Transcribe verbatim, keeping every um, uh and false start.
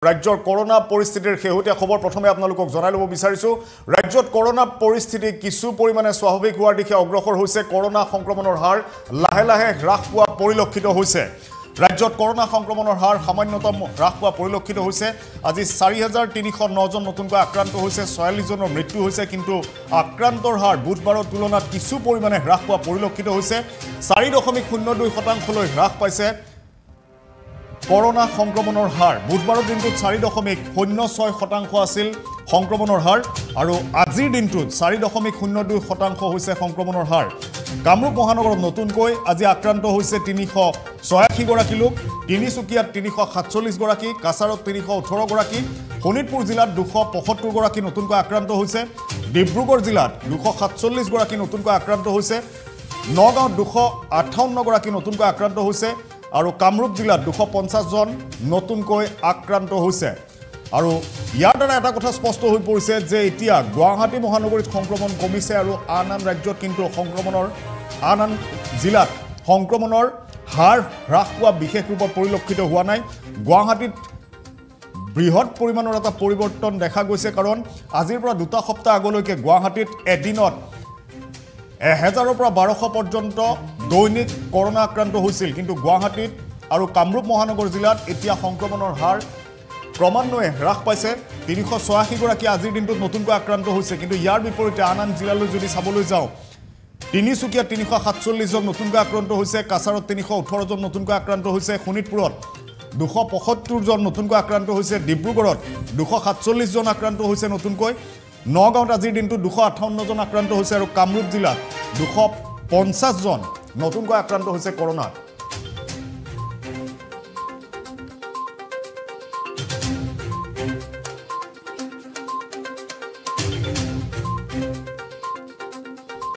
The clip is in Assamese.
ৰাজ্যৰ কৰোনা পৰিস্থিতিৰ শেহতীয়া খবৰ প্ৰথমে আপোনালোকক জনাই ল'ব বিচাৰিছো ৰাজ্যত কৰোনা পৰিস্থিতি কিছু পৰিমাণে স্বাভাৱিক হোৱাৰ দিশে অগ্ৰসৰ হৈছে কৰোনা সংক্ৰমণৰ হাৰ লাহে লাহে হ্ৰাস পোৱা পৰিলক্ষিত হৈছে ৰাজ্যত কৰোনা সংক্ৰমণৰ হাৰ সামান্যতম হ্ৰাস পোৱা পৰিলক্ষিত হৈছে আজি চাৰি হাজাৰ তিনিশ ন জন নতুনকৈ আক্ৰান্ত হৈছে ছয়াল্লিছ জনৰ মৃত্যু হৈছে কিন্তু আক্ৰান্তৰ হাৰ বুধবাৰৰ তুলনাত কিছু পৰিমাণে হ্ৰাস পোৱা পৰিলক্ষিত হৈছে চাৰি দশমিক শূন্য দুই শতাংশলৈ হ্ৰাস পাইছে কৰোনা সংক্ৰমণৰ হাৰ বুধবাৰৰ দিনটোত চাৰি দশমিক শূন্য ছয় শতাংশ আছিল সংক্ৰমণৰ হাৰ আৰু আজিৰ দিনটোত চাৰি দশমিক শূন্য দুই শতাংশ হৈছে সংক্ৰমণৰ হাৰ কামৰূপ মহানগৰত নতুনকৈ আজি আক্ৰান্ত হৈছে তিনিশ ছয়াশী গৰাকী লোক তিনিচুকীয়াত তিনিশ সাতচল্লিছ গৰাকী কাছাৰত তিনিশ ওঠৰ গৰাকী শোণিতপুৰ জিলাত দুশ পঁয়সত্তৰ গৰাকী নতুনকৈ আক্ৰান্ত হৈছে ডিব্ৰুগড় জিলাত দুশ সাতচল্লিছ গৰাকী নতুনকৈ আক্ৰান্ত হৈছে নগাঁৱত দুশ আঠাৱন্ন গৰাকী নতুনকৈ আক্ৰান্ত হৈছে আৰু কামৰূপ জিলাত দুশ পঞ্চাছ জন নতুনকৈ আক্ৰান্ত হৈছে আৰু ইয়াৰ দ্বাৰা এটা কথা স্পষ্ট হৈ পৰিছে যে এতিয়া গুৱাহাটী মহানগৰীত সংক্ৰমণ কমিছে আৰু আন আন ৰাজ্যত কিন্তু সংক্ৰমণৰ আন আন জিলাত সংক্ৰমণৰ হাৰ হ্ৰাস পোৱা বিশেষ ৰূপত পৰিলক্ষিত হোৱা নাই গুৱাহাটীত বৃহৎ পৰিমাণৰ এটা পৰিৱৰ্তন দেখা গৈছে কাৰণ আজিৰ পৰা দুটা সপ্তাহ আগলৈকে গুৱাহাটীত এদিনত এহেজাৰৰ পৰা বাৰশ পৰ্যন্ত দৈনিক কৰোনা আক্ৰান্ত হৈছিল কিন্তু গুৱাহাটীত আৰু কামৰূপ মহানগৰ জিলাত এতিয়া সংক্ৰমণৰ হাৰ ক্ৰমান্বয়ে হ্ৰাস পাইছে তিনিশ ছয়াশী গৰাকী আজিৰ দিনটোত নতুনকৈ আক্ৰান্ত হৈছে কিন্তু ইয়াৰ বিপৰীতে আন আন জিলালৈ যদি চাবলৈ যাওঁ তিনিচুকীয়াত তিনিশ সাতচল্লিছ জন নতুনকৈ আক্ৰান্ত হৈছে কাছাৰত তিনিশ ওঠৰ জন নতুনকৈ আক্ৰান্ত হৈছে শোণিতপুৰত দুশ পঁয়সত্তৰ জন নতুনকৈ আক্ৰান্ত হৈছে ডিব্ৰুগড়ত দুশ সাতচল্লিছ জন আক্ৰান্ত হৈছে নতুনকৈ নগাঁৱত আজিৰ দিনটোত দুশ আঠাৱন্ন জন আক্ৰান্ত হৈছে আৰু কামৰূপ জিলাত দুশ পঞ্চাছ জন নতুনকৈ আক্ৰান্ত হৈছে কৰোনাত